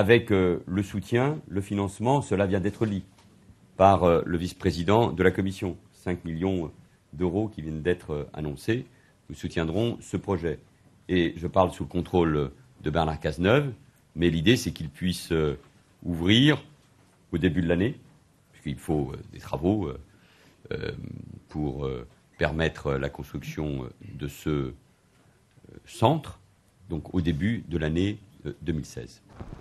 avec le soutien, le financement, cela vient d'être dit par le vice-président de la Commission. 5 millions d'euros qui viennent d'être annoncés. Nous soutiendrons ce projet. Et je parle sous le contrôle de Bernard Cazeneuve, mais l'idée, c'est qu'il puisse ouvrir au début de l'année, puisqu'il faut des travaux pour permettre la construction de ce centre, donc au début de l'année 2016.